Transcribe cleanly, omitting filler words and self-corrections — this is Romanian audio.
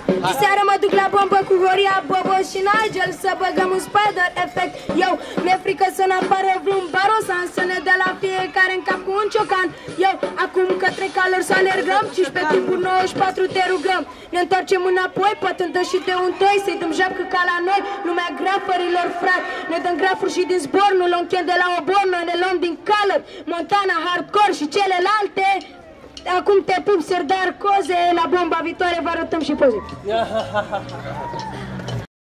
Seara mă duc la bombă cu Horia, Bobo și Nigel să băgăm un spider effect. Eu, mi-e frică să n-apară vreun barosan, să ne dea la fiecare în cap cu un ciocan. Eu, acum către calor să alergăm, 15 tipuri 94 te rugăm. Ne întoarcem înapoi, pătândă și de un toi, să-i dăm japcă ca la noi, lumea grafărilor frate. Ne dăm grafuri și din zbor, nu luăm chem de la obor, noi ne luăm din Calăt, Montana, Hardcore și celelalte. Acum te pup, Serdar Coze, la bomba viitoare vă arătăm și poze.